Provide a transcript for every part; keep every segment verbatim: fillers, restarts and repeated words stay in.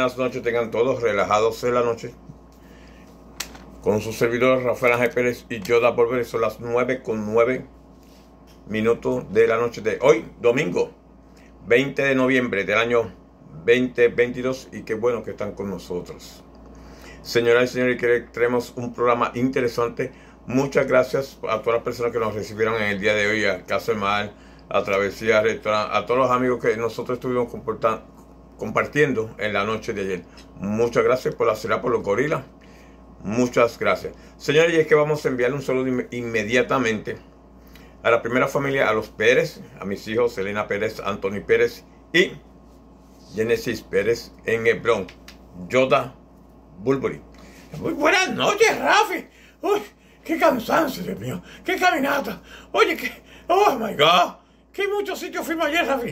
buenas noches, tengan todos relajados en la noche. Con su servidor Rafael Ángel Pérez y Yoda Volver, son las nueve con nueve minutos de la noche de hoy, domingo veinte de noviembre del año veinte veintidós. Y qué bueno que están con nosotros. Señoras y señores, que tenemos un programa interesante. Muchas gracias a todas las personas que nos recibieron en el día de hoy, al Caso de Mar, a Travesía Restaurant, a todos los amigos que nosotros estuvimos compartiendo en la noche de ayer. Muchas gracias por la cena por los gorilas. Muchas gracias. Señores, y es que vamos a enviarle un saludo inmediatamente a la primera familia, a los Pérez, a mis hijos Elena Pérez, Anthony Pérez y Genesis Pérez en Hebrón, Yoda Bulbury. Muy buenas noches, Rafi. Uy, qué cansancio, Dios mío. Qué caminata. Oye, que... Oh, my God. Qué muchos sitios fuimos ayer, Rafi.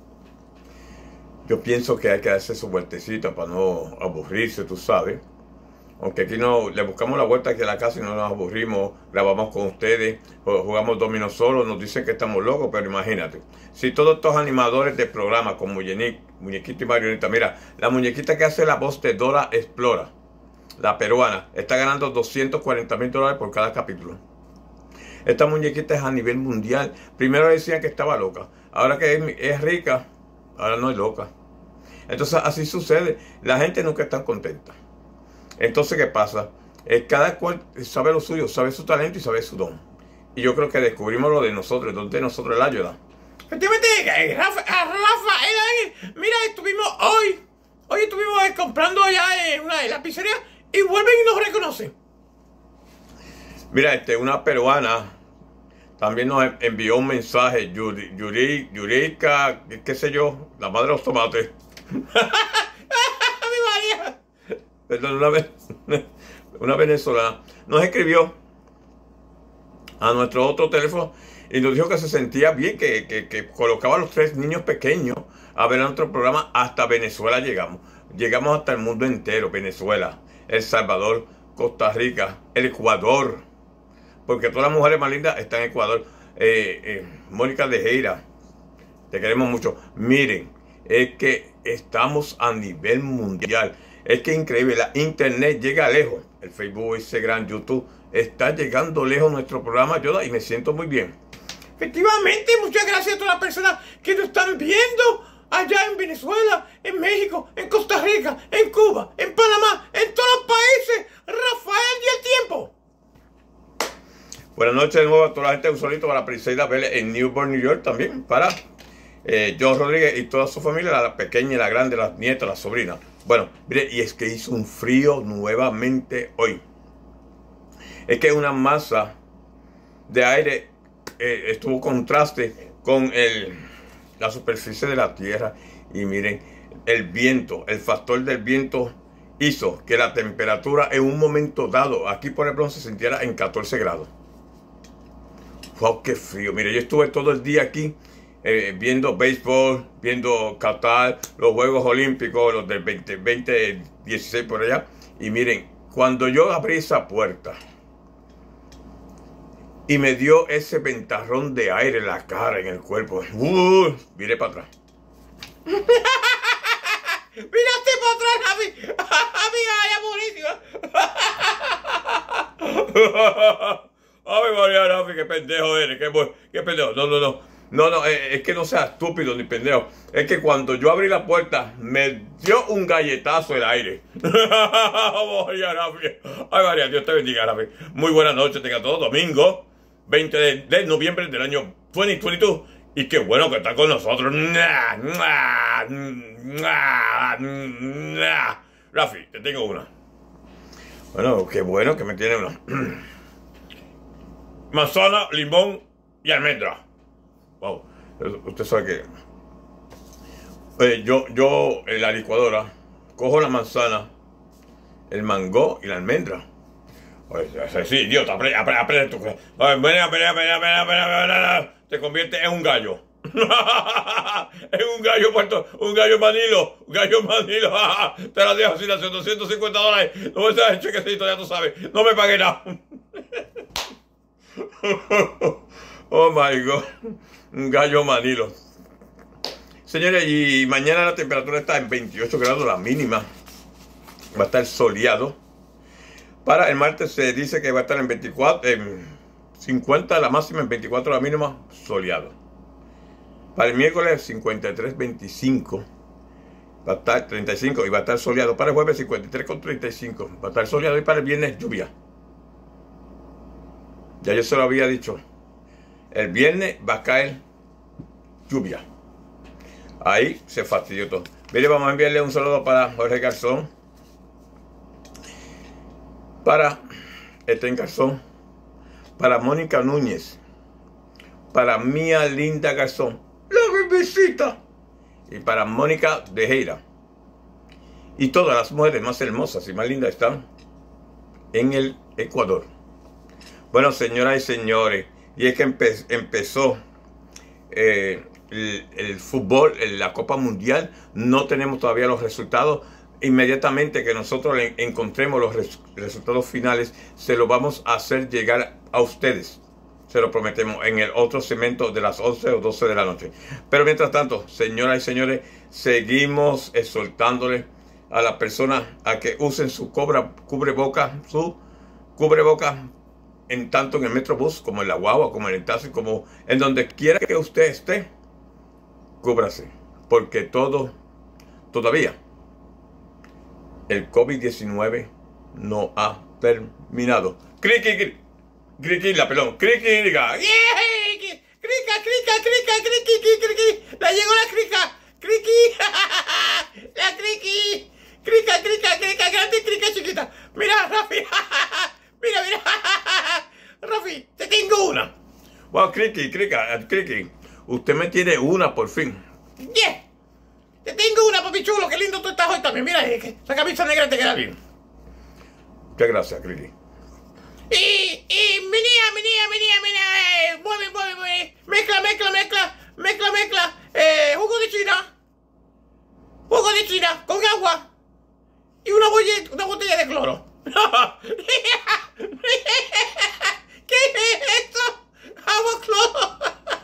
Yo pienso que hay que darse su vueltecita para no aburrirse, tú sabes. Aunque aquí no le buscamos la vuelta aquí a la casa y no nos aburrimos, grabamos con ustedes, jugamos dominó solo, nos dicen que estamos locos, pero imagínate. Si todos estos animadores de programas como Muñequito, Muñequito y Marioneta, mira, la muñequita que hace la voz de Dora Explora, la peruana, está ganando doscientos cuarenta mil dólares por cada capítulo. Esta muñequita es a nivel mundial. Primero decían que estaba loca, ahora que es, es rica, ahora no es loca. Entonces así sucede, la gente nunca está contenta. Entonces, ¿qué pasa? Eh, cada cual sabe lo suyo, sabe su talento y sabe su don. Y yo creo que descubrimos lo de nosotros, donde nosotros la ayuda. Efectivamente, eh, Rafa, a Rafa, eh, mira, estuvimos hoy, hoy estuvimos eh, comprando allá en una de las pizzerías y vuelven y nos reconocen. Mira, este, una peruana también nos envió un mensaje, Yuri, Yuri, Yurika, qué sé yo, la madre de los tomates. Perdón, una vez, una venezolana nos escribió a nuestro otro teléfono y nos dijo que se sentía bien, que, que, que colocaba a los tres niños pequeños a ver nuestro programa. Hasta Venezuela llegamos. Llegamos hasta el mundo entero. Venezuela, El Salvador, Costa Rica, el Ecuador. Porque todas las mujeres más lindas están en Ecuador. Eh, eh, Mónica de Geira, te queremos mucho. Miren, es que estamos a nivel mundial. Es que es increíble, la internet llega lejos. El Facebook, Instagram, YouTube, está llegando lejos nuestro programa, Yoda, y me siento muy bien. Efectivamente, muchas gracias a todas las personas que nos están viendo allá en Venezuela, en México, en Costa Rica, en Cuba, en Panamá, en todos los países. Rafael y el tiempo. Buenas noches de nuevo a toda la gente. Un solito para la princesa Belle en Newport, New York también. Para eh, John Rodríguez y toda su familia, la pequeña, la grande, las nietas, las sobrinas. Bueno, mire, y es que hizo un frío nuevamente hoy. Es que una masa de aire eh, estuvo contraste con el, la superficie de la tierra. Y miren, el viento, el factor del viento hizo que la temperatura en un momento dado, aquí por ejemplo, se sintiera en catorce grados. ¡Wow, qué frío! Mire, yo estuve todo el día aquí Eh, viendo béisbol, viendo Qatar, los Juegos Olímpicos, los del veinte dieciséis por allá. Y miren, cuando yo abrí esa puerta y me dio ese ventarrón de aire en la cara, en el cuerpo, uh, miré para atrás. Miraste para atrás, Javi. Javi, ay, buenísima. Ay, María, Rafi, qué pendejo eres, qué, qué pendejo. No, no, no. No, no, es que no sea estúpido ni pendejo. Es que cuando yo abrí la puerta, me dio un galletazo el aire. María, Rafi. Ay, María, Dios te bendiga, Rafi. Muy buenas noches, tenga todo. Domingo veinte de noviembre del año dos mil veintidós. Y qué bueno que está con nosotros. Rafi, te tengo una. Bueno, qué bueno que me tiene una. Manzana, limón y almendra. Wow, usted sabe que eh, yo, yo en la licuadora cojo la manzana, el mango y la almendra. Oye, sí, idiota, aprende, aprende tu. Te convierte en un gallo. Es un gallo puerto, un gallo manilo, un gallo manilo. Te la dejo así, hace doscientos cincuenta dólares. No me sabes el chequecito, ya tú sabes. No me pagué nada. Oh my God. Un gallo manilo. Señores, y mañana la temperatura está en veintiocho grados, la mínima. va a estar soleado. Para el martes se dice que va a estar en veinticuatro, en cincuenta la máxima, en veinticuatro la mínima, soleado. Para el miércoles cincuenta y tres veinticinco, va a estar treinta y cinco y va a estar soleado. Para el jueves cincuenta y tres con treinta y cinco, va a estar soleado. Y para el viernes lluvia. Ya yo se lo había dicho. El viernes va a caer lluvia. Ahí se fastidió todo. Mire, vamos a enviarle un saludo para Jorge Garzón, para Eten Garzón, para Mónica Núñez, para Mía Linda Garzón, la bebecita, y para Mónica de Heira. Y todas las mujeres más hermosas y más lindas están en el Ecuador. Bueno, señoras y señores, y es que empe empezó eh, el, el fútbol, la Copa Mundial. No tenemos todavía los resultados. Inmediatamente que nosotros encontremos los res resultados finales, se los vamos a hacer llegar a ustedes. Se lo prometemos en el otro segmento de las once o doce de la noche. Pero mientras tanto, señoras y señores, seguimos exhortándoles a las personas a que usen su cobra, cubreboca, su cubreboca, en tanto en el Metrobús, como en la guagua, como en el taxi, como en donde quiera que usted esté, cúbrase. Porque todo, todavía, el COVID diecinueve no ha terminado. Criqui, criqui, criqui, la pelón, criqui, crica. ¡Yeah! ¡Crica, crica, crica, criqui, criqui, criqui! ¡La llegó la crica! ¡Criqui! ¡La criqui! ¡Crica, crica, crica, grande, crica, chiquita! ¡Mira, Rafi! ¡Mira, mira! Rafi, te tengo una. Wow, criqui, crica, criqui. Usted me tiene una por fin. ¡Yeah! Te tengo una, papi chulo, qué lindo tú estás hoy también. Mira, esa camisa negra te queda bien. Muchas gracias, Criqui. Y, y, menía, menía, menía, menía, eh, mueve, mueve, mueve. Mezcla, mezcla, mezcla, mezcla, mezcla. Eh, jugo de China. Jugo de China, con agua. Y una, bolle, una botella de cloro. ¿Qué es esto? Agua, cloro.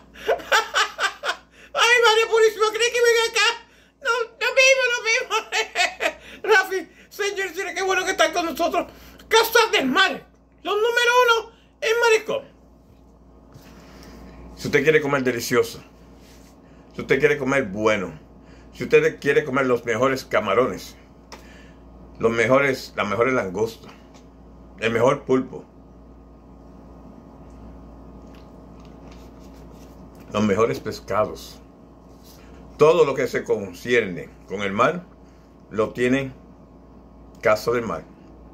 Ay, María Purísima, ¿crees que venga acá? No, nos vimos, nos vimos. Rafi, señor, qué bueno que están con nosotros. Casa del Mar, los número uno en marisco. Si usted quiere comer delicioso, si usted quiere comer bueno, si usted quiere comer los mejores camarones, los mejores, las mejores langostas, el mejor pulpo, los mejores pescados, todo lo que se concierne con el mar, lo tiene Casa del Mar.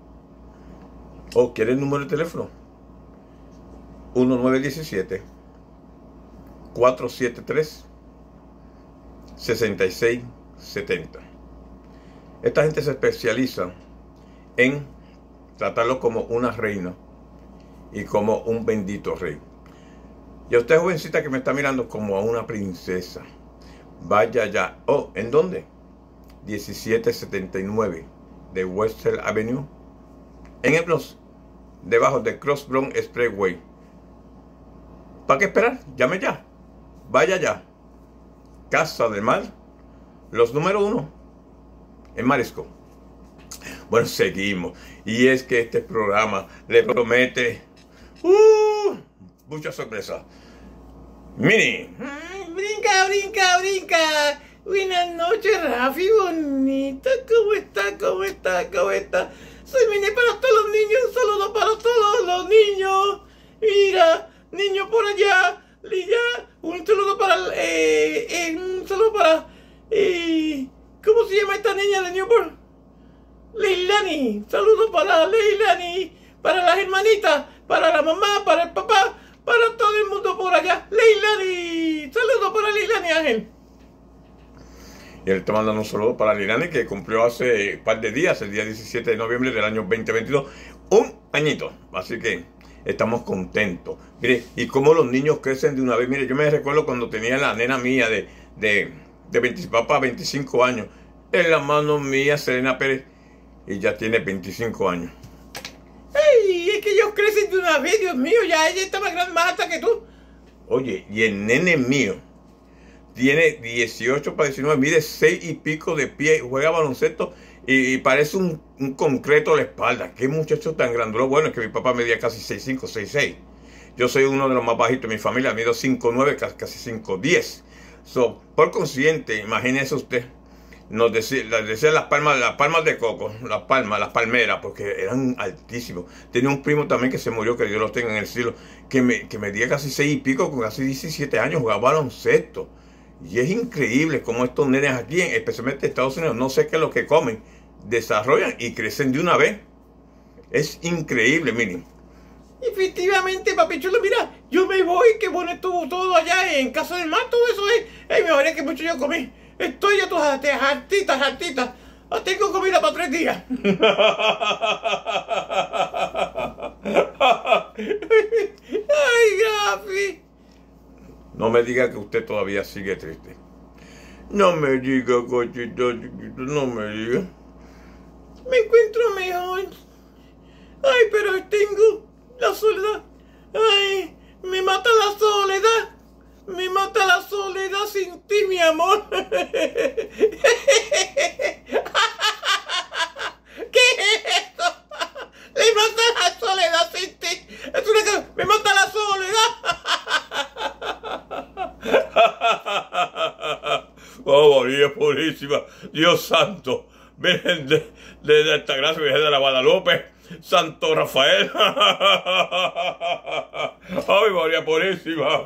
¿O quiere el número de teléfono? uno nueve uno siete, cuatro siete tres, seis seis siete cero. Esta gente se especializa en tratarlo como una reina y como un bendito rey. Y a usted, jovencita que me está mirando, como a una princesa. Vaya ya. Oh, ¿en dónde? diecisiete setenta y nueve de Western Avenue, en el Bronx, debajo de Cross Bronx Expressway. ¿Para qué esperar? Llame ya. Vaya ya. Casa del Mar, los número uno en marisco. Bueno, seguimos. Y es que este programa le promete uh, muchas sorpresas. Mini. Ay, brinca, brinca, brinca. Buenas noches, Rafi, bonita. ¿Cómo está? ¿Cómo está? ¿Cómo está? Soy Mini para todos los niños. Un saludo para todos los niños. Mira, niño por allá. Lilla. Un saludo para... Eh, eh, un saludo para... Eh, ¿Cómo se llama esta niña de Newport? Leilani. Saludo para Leilani. Para las hermanitas. Para la mamá. Para el papá. Para todo el mundo por allá. Leilani. Saludos para Leilani, Ángel. Y él está mandando un saludo para Leilani, que cumplió hace un par de días, el día diecisiete de noviembre del año veinte veintidós, un añito. Así que estamos contentos. Mire, y cómo los niños crecen de una vez. Mire, yo me recuerdo cuando tenía la nena mía de, de, de veinte, papá, veinticinco años. En la mano mía, Selena Pérez, y ya tiene veinticinco años. ¡Ey! Es que ellos crecen de una vez, Dios mío. Ya ella está más grande, más alta que tú. Oye, y el nene mío tiene dieciocho para diecinueve, mide seis y pico de pie, juega baloncesto Y, y parece un, un concreto a la espalda. Qué muchacho tan grande. Lo bueno es que mi papá medía casi seis cinco, seis seis. Yo soy uno de los más bajitos de mi familia. Mido cinco nueve, casi cinco diez. So, por consiguiente, imagínese usted. Nos decían decía las palmas, las palmas de coco, las palmas, las palmeras, porque eran altísimos. Tenía un primo también que se murió, que Dios lo tenga en el cielo, que, me, que medía casi seis y pico, con casi diecisiete años, jugaba baloncesto. Y es increíble cómo estos nenes aquí, especialmente en Estados Unidos, no sé qué es lo que comen, desarrollan y crecen de una vez. Es increíble, miren. Efectivamente, papi chulo, mira, yo me voy, qué bueno estuvo todo allá en Casa del Mar, todo eso es. Ay, me parece que mucho yo comí. Estoy a tus hartitas, hartitas. Tengo comida para tres días. Ay, Rafi. No me diga que usted todavía sigue triste. No me diga, cochito, chiquito, no me diga. Me encuentro mejor. Ay, pero tengo la soledad. Ay, me mata la soledad. Me mata la soledad sin ti, mi amor. ¿Qué es esto? Me mata la soledad sin ti. Es una que me mata la soledad. Oh, María Purísima, Dios santo, Virgen de, de, de esta gracia, Virgen de la Guadalupe, Santo Rafael. Ay, María Purísima.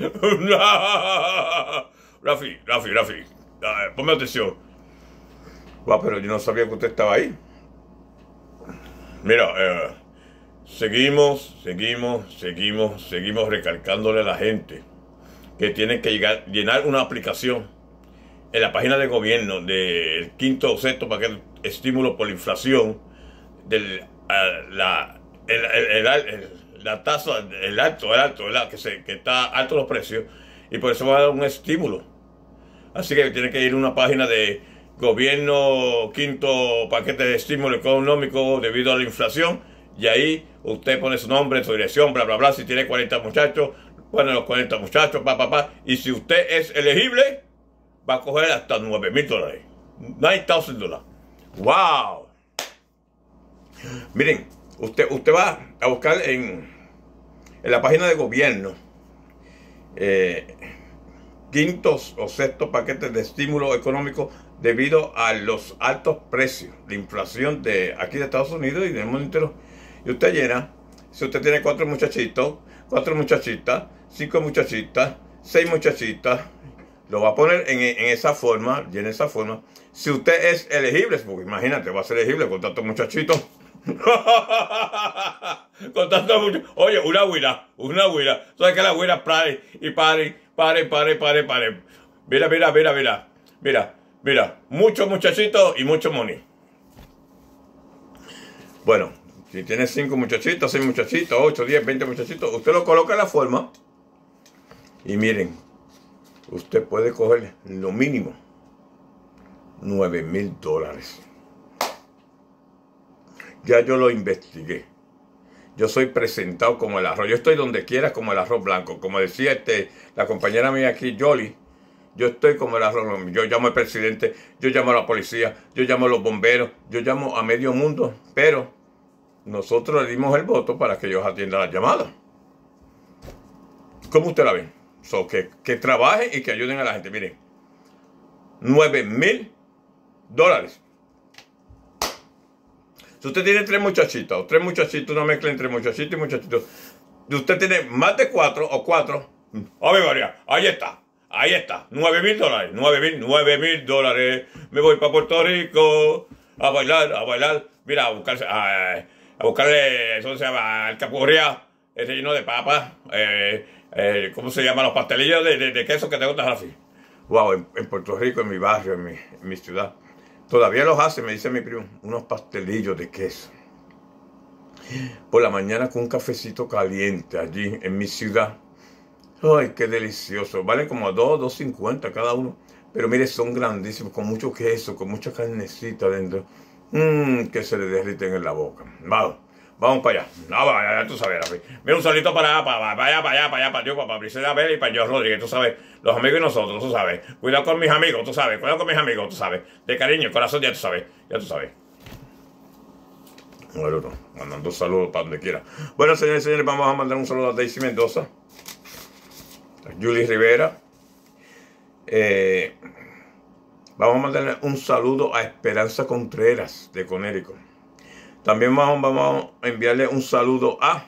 Rafi, Rafi, Rafi, ponme atención. Va, pero yo no sabía que usted estaba ahí. Mira, eh, seguimos, seguimos, seguimos, seguimos recalcándole a la gente que tienen que llegar, llenar una aplicación en la página de gobierno del quinto o sexto paquete de estímulo por la inflación, del, uh, la, el, el, el, el, la tasa, el alto, el alto, el, que, se, que está alto los precios, y por eso va a dar un estímulo. Así que tiene que ir a una página de gobierno quinto paquete de estímulo económico debido a la inflación, y ahí usted pone su nombre, su dirección, bla, bla, bla. Si tiene cuarenta muchachos, pone los cuarenta muchachos, pa, pa, pa. Y si usted es elegible, va a coger hasta nueve mil dólares. nueve mil dólares. ¡Wow! Miren, usted, usted va a buscar en, en la página de gobierno eh, quintos o sextos paquetes de estímulo económico debido a los altos precios, la inflación de aquí de Estados Unidos y del mundo entero. Y usted llena, si usted tiene cuatro muchachitos, cuatro muchachitas, cinco muchachitas, seis muchachitas, lo va a poner en, en esa forma, y en esa forma. Si usted es elegible, porque imagínate, va a ser elegible con tantos muchachitos. Con tantos muchachitos. Oye, una güira, una güira. ¿Sabes que la güira pare y pare, pare, pare, pare, pare? Mira, mira, mira, mira. Mira, mira. Muchos muchachitos y mucho money. Bueno, si tiene cinco muchachitos, seis muchachitos, ocho, diez, veinte muchachitos, usted lo coloca en la forma. Y miren, usted puede coger lo mínimo nueve mil dólares. Ya yo lo investigué. Yo soy presentado como el arroz. Yo estoy donde quiera como el arroz blanco. Como decía este, la compañera mía aquí, Jolie, yo estoy como el arroz blanco. Yo llamo al presidente, yo llamo a la policía, yo llamo a los bomberos, yo llamo a medio mundo. Pero nosotros le dimos el voto para que ellos atiendan las llamadas. ¿Cómo usted la ve? So, que, que trabajen y que ayuden a la gente. Miren, nueve mil dólares. Si usted tiene tres muchachitas o tres muchachitos, una mezcla entre muchachitos y muchachitos, y usted tiene más de cuatro o cuatro, ¡Ave María! Ahí está, ahí está, nueve mil dólares, nueve mil, nueve mil dólares. Me voy para Puerto Rico a bailar, a bailar. Mira, a buscarse, a, a buscarle, eso se llama, el capurria, ese lleno de papas. Eh, Eh, ¿Cómo se llaman los pastelillos de, de, de queso que te gustan así? Wow, en, en Puerto Rico, en mi barrio, en mi, en mi ciudad, todavía los hacen, me dice mi primo, unos pastelillos de queso. Por la mañana con un cafecito caliente allí en mi ciudad. Ay, qué delicioso. Valen como a dos, dos cincuenta cada uno. Pero mire, son grandísimos, con mucho queso, con mucha carnecita dentro. Mmm, que se le derriten en la boca. Wow. Vamos para allá. No, vaya, ya tú sabes, Rafi. Mira, un saludito para allá, para, para allá, para allá, para allá, para Dios, para Priscila Vela y para Dios Rodríguez, tú sabes. Los amigos y nosotros, tú sabes. Cuidado con mis amigos, tú sabes. Cuidado con mis amigos, tú sabes. De cariño, corazón, ya tú sabes. Ya tú sabes. Bueno, no, mandando saludos para donde quiera. Bueno, señores y señores, vamos a mandar un saludo a Daisy Mendoza, a Julie Rivera. Eh, vamos a mandarle un saludo a Esperanza Contreras de Conérico. También vamos, vamos a enviarle un saludo a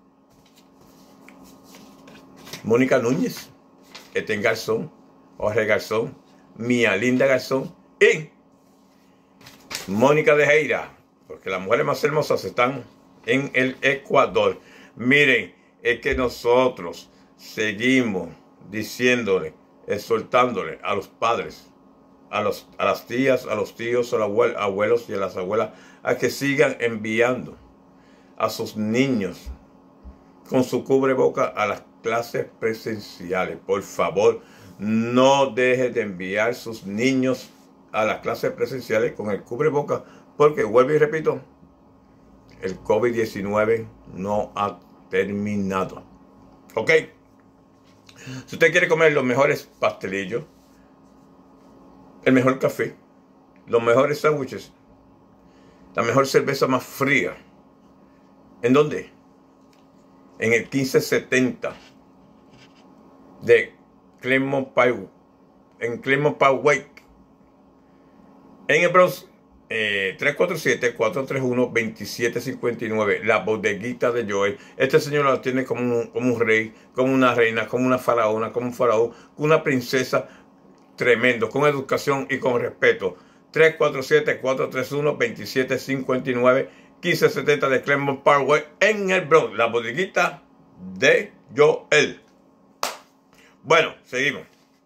Mónica Núñez, Eten Garzón, Jorge Garzón, Mía Linda Garzón y Mónica de Heira, porque las mujeres más hermosas están en el Ecuador. Miren, es que nosotros seguimos diciéndole, exhortándole a los padres, a, los, a las tías, a los tíos, a los abuelos y a las abuelas, a que sigan enviando a sus niños con su cubreboca a las clases presenciales. Por favor, no deje de enviar sus niños a las clases presenciales con el cubreboca, porque vuelvo y repito, el COVID diecinueve no ha terminado. ¿Ok? Si usted quiere comer los mejores pastelillos, el mejor café, los mejores sándwiches, la mejor cerveza más fría, ¿en dónde? En el quince setenta de Clermont Parkway, en Clermont Parkway, en el Bronx, eh, tres cuatro siete, cuatro tres uno, dos siete cinco nueve, la bodeguita de Joel. Este señor lo tiene como un, como un rey, como una reina, como una faraona, como un faraón, una princesa tremendo, con educación y con respeto. tres cuatro siete, cuatro tres uno, dos siete cinco nueve, quince setenta de Clermont Parkway en el Bronx, la bodeguita de Joel. Bueno, seguimos.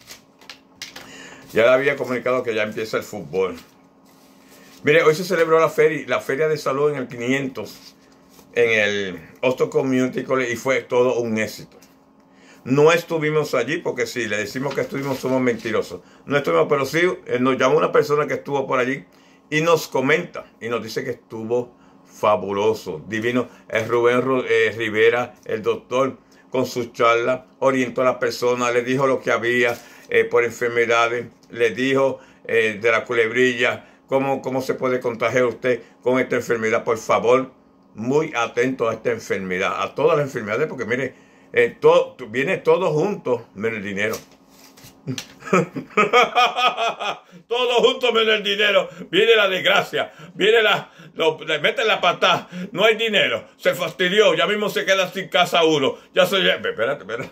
Ya le había comunicado que ya empieza el fútbol. Mire, hoy se celebró la feria, la feria de salud en el quinientos, en el Austin Community College, y fue todo un éxito. No estuvimos allí porque si le decimos que estuvimos somos mentirosos. No estuvimos, pero sí eh, nos llamó una persona que estuvo por allí y nos comenta y nos dice que estuvo fabuloso, divino. Es Rubén eh, Rivera, el doctor, con su charla, orientó a la persona, le dijo lo que había eh, por enfermedades, le dijo eh, de la culebrilla, cómo, cómo se puede contagiar usted con esta enfermedad. Por favor, muy atento a esta enfermedad, a todas las enfermedades, porque mire, eh, todo, viene todo junto menos el dinero. Todo junto menos el dinero. Viene la desgracia, viene la, lo, le meten la patada, no hay dinero, se fastidió, ya mismo se queda sin casa uno. Ya se, espérate, espérate.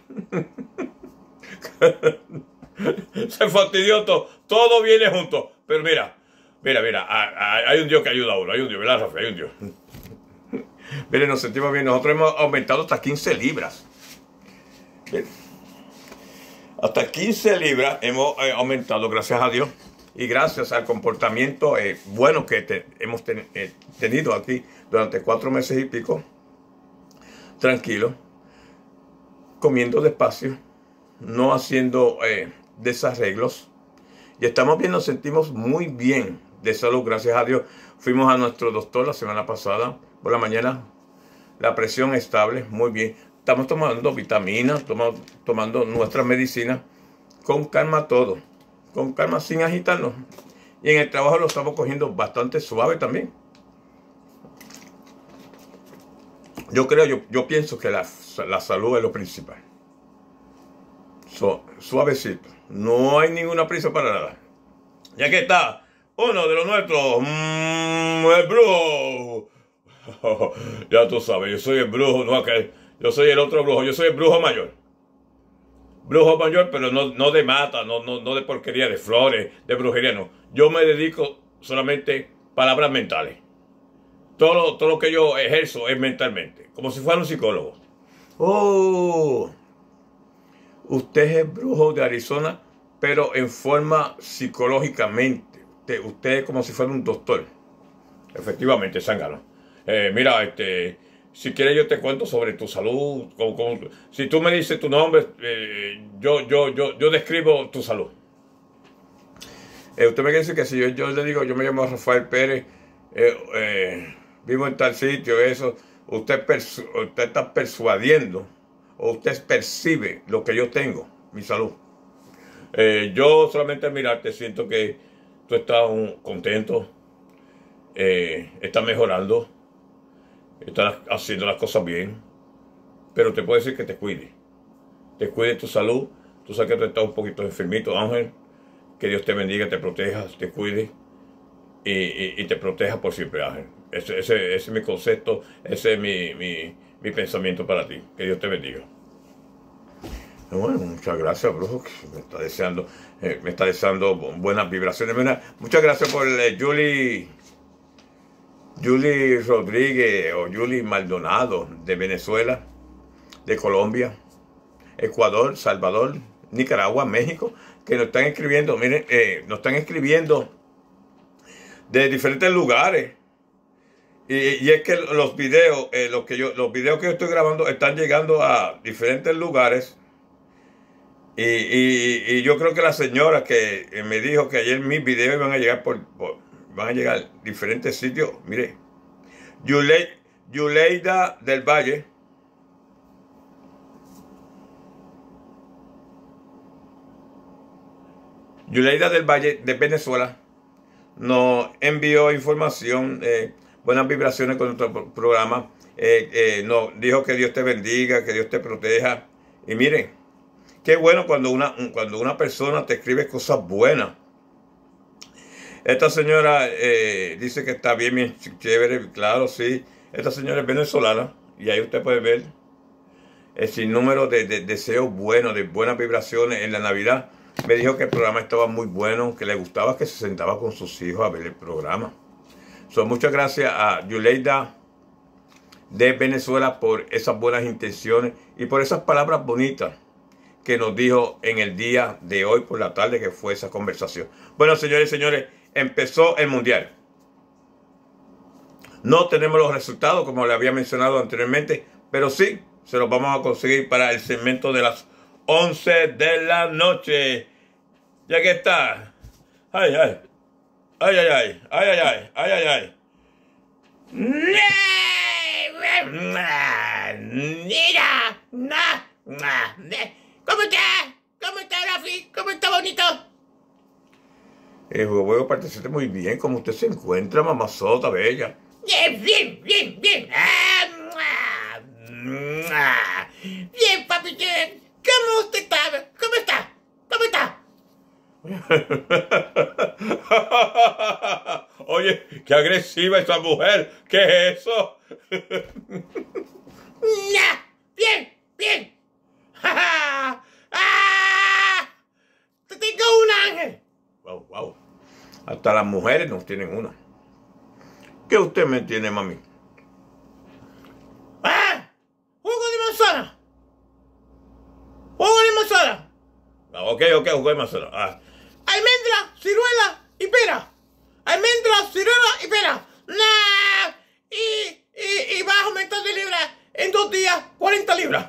Se fastidió todo, todo viene junto. Pero mira, mira, mira, hay un Dios que ayuda a uno, hay un Dios, ¿verdad, Rafa? Hay un Dios. Miren, nos sentimos bien, nosotros hemos aumentado hasta quince libras. Bien. Hasta quince libras hemos eh, aumentado, gracias a Dios. Y gracias al comportamiento eh, bueno que te, hemos ten, eh, tenido aquí durante cuatro meses y pico. Tranquilo. Comiendo despacio. No haciendo eh, desarreglos. Y estamos bien, nos sentimos muy bien de salud, gracias a Dios. Fuimos a nuestro doctor la semana pasada, por la mañana. La presión estable, muy bien. Estamos tomando vitaminas, tomando, tomando nuestras medicinas, con calma todo, con calma sin agitarnos. Y en el trabajo lo estamos cogiendo bastante suave también. Yo creo, yo, yo pienso que la, la salud es lo principal. So, suavecito, no hay ninguna prisa para nada. Ya que está uno de los nuestros, mmm, el brujo. Ya tú sabes, yo soy el brujo, no aquel. Yo soy el otro brujo, yo soy el brujo mayor. Brujo mayor, pero no, no de mata, no, no, no de porquería, de flores, de brujería, no. Yo me dedico solamente a palabras mentales. Todo lo, todo lo que yo ejerzo es mentalmente, como si fuera un psicólogo. Oh, usted es el brujo de Arizona, pero en forma psicológicamente. Usted, usted es como si fuera un doctor. Efectivamente, zángano. Eh, mira, este... Si quieres yo te cuento sobre tu salud. Como, como, si tú me dices tu nombre, eh, yo, yo, yo, yo describo tu salud. Eh, usted me quiere decir que si yo, yo le digo, yo me llamo Rafael Pérez, eh, eh, vivo en tal sitio, eso. usted, usted está persuadiendo o usted percibe lo que yo tengo, mi salud. Eh, yo solamente al mirarte siento que tú estás un, contento, eh, estás mejorando, estás haciendo las cosas bien, pero te puedo decir que te cuide. Te cuide tu salud. Tú sabes que tú estás un poquito enfermito, Ángel. Que Dios te bendiga, te proteja, te cuide y, y, y te proteja por siempre, Ángel. Ese, ese, ese es mi concepto, ese es mi, mi, mi pensamiento para ti. Que Dios te bendiga. Bueno, muchas gracias, brujo. Me está deseando, eh, me está deseando buenas vibraciones. Muchas gracias por eh, Julie, Julie Rodríguez o Julie Maldonado de Venezuela, de Colombia, Ecuador, Salvador, Nicaragua, México, que nos están escribiendo, miren, eh, nos están escribiendo de diferentes lugares. Y, y es que los videos, eh, los, que yo, los videos que yo estoy grabando están llegando a diferentes lugares. Y, y, y yo creo que la señora que me dijo que ayer mis videos iban a llegar por, por van a llegar a diferentes sitios. Mire, Yule, Yuleida del Valle. Yuleida del Valle de Venezuela nos envió información, eh, buenas vibraciones con nuestro programa. Eh, eh, nos dijo que Dios te bendiga, que Dios te proteja. Y miren, qué bueno cuando una, cuando una persona te escribe cosas buenas. Esta señora eh, dice que está bien, bien chévere, claro, sí. Esta señora es venezolana y ahí usted puede ver el sinnúmero de, de deseos buenos, de buenas vibraciones en la Navidad. Me dijo que el programa estaba muy bueno, que le gustaba que se sentaba con sus hijos a ver el programa. So, muchas gracias a Yuleida de Venezuela por esas buenas intenciones y por esas palabras bonitas que nos dijo en el día de hoy por la tarde, que fue esa conversación. Bueno, señores y señores, empezó el Mundial. No tenemos los resultados, como le había mencionado anteriormente, pero sí se los vamos a conseguir para el segmento de las once de la noche. Ya que está. Ay, ay. Ay, ay, ay. Ay, ay, ay. Ay, ay, ay. Mira. ¿Cómo está? ¿Cómo está, Rafi? ¿Cómo está, bonito? El juego participa muy bien. ¿Cómo usted se encuentra, mamazota bella? Bien, bien, bien, bien. Bien, papi. ¿Cómo usted está? ¿Cómo está? ¿Cómo está? Oye, qué agresiva esa mujer. ¿Qué es eso? Bien, bien. ¡Ah! ¡Te tengo un ángel! Wow, wow. Hasta las mujeres nos tienen una. ¿Qué usted me tiene, mami? ¡Ah! ¡Jugo de manzana! ¡Jugo de manzana! Ah, ok, ok, jugo de manzana. Ah. Almendra, ciruela y pera. Almendra, ciruela y pera. ¡Nah! Y, y, y vas a aumentar de libras en dos días, cuarenta libras.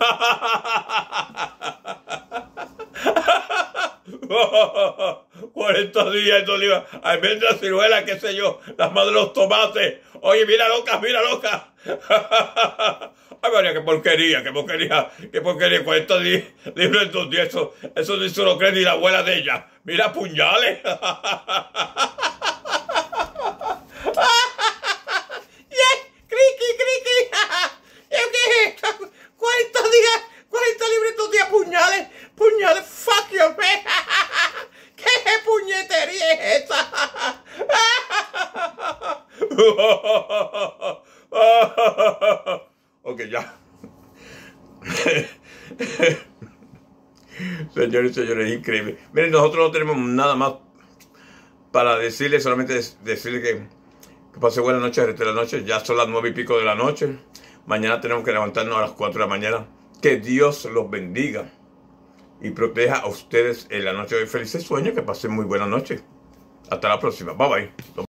cuarenta días, dos libras. Almendra, ciruela, qué sé yo. Las madres de los tomates. Oye, mira loca, mira loca. Ay, María, qué porquería, qué porquería, qué porquería. cuarenta libras en dos días. Eso, eso no se lo cree ni la abuela de ella. Mira, puñales. ¡Criqui, criqui! ¿Qué es esto? cuarenta días, cuarenta libras en dos días, puñales, puñales, fuck you, man. ¿Qué puñetería es esa? Ok, ya. Señores y señores, es increíble. Miren, nosotros no tenemos nada más para decirle, solamente decirle que, que pase buenas noches, resto de la noche. Ya son las nueve y pico de la noche. Mañana tenemos que levantarnos a las cuatro de la mañana. Que Dios los bendiga y proteja a ustedes en la noche de hoy. Felices sueños, que pasen muy buenas noches. Hasta la próxima. Bye bye.